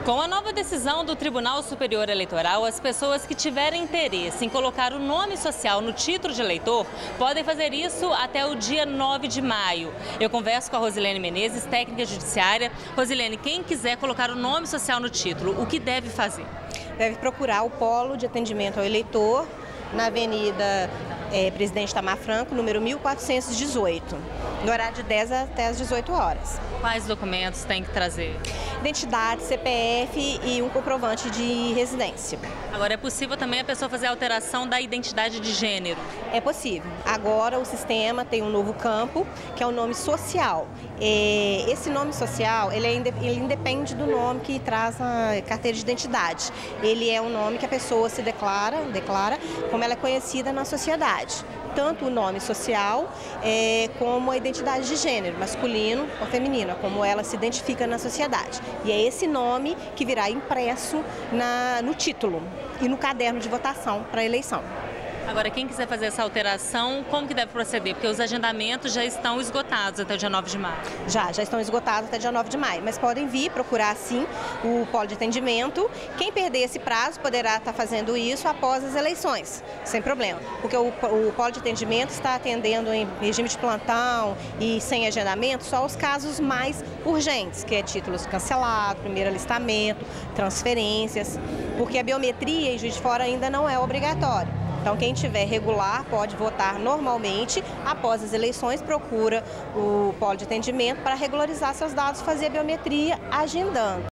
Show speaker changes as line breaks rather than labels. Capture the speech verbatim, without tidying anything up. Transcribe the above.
Com a nova decisão do Tribunal Superior Eleitoral, as pessoas que tiverem interesse em colocar o nome social no título de eleitor podem fazer isso até o dia nove de maio. Eu converso com a Rosilene Menezes, técnica judiciária. Rosilene, quem quiser colocar o nome social no título, o que deve fazer?
Deve procurar o polo de atendimento ao eleitor na Avenida é, Presidente Itamar Franco, número mil quatrocentos e dezoito, no horário de dez até as dezoito horas.
Quais documentos tem que trazer?
Identidade, C P F e um comprovante de residência.
Agora, é possível também a pessoa fazer a alteração da identidade de gênero?
É possível. Agora o sistema tem um novo campo, que é o nome social. Esse nome social, ele, é, ele independe do nome que traz a carteira de identidade. Ele é um nome que a pessoa se declara, declara como ela é conhecida na sociedade. Tanto o nome social é, como a identidade de gênero, masculino ou feminino, como ela se identifica na sociedade. E é esse nome que virá impresso na, no título e no caderno de votação para a eleição.
Agora, quem quiser fazer essa alteração, como que deve proceder? Porque os agendamentos já estão esgotados até o dia nove de maio.
Já, já estão esgotados até dia nove de maio, mas podem vir procurar, sim, o polo de atendimento. Quem perder esse prazo poderá estar fazendo isso após as eleições, sem problema. Porque o, o polo de atendimento está atendendo em regime de plantão e sem agendamento só os casos mais urgentes, que é títulos cancelados, primeiro alistamento, transferências, porque a biometria em Juiz de Fora ainda não é obrigatória. Então, quem tiver regular pode votar normalmente. Após as eleições, procura o polo de atendimento para regularizar seus dados, fazer a biometria agendando.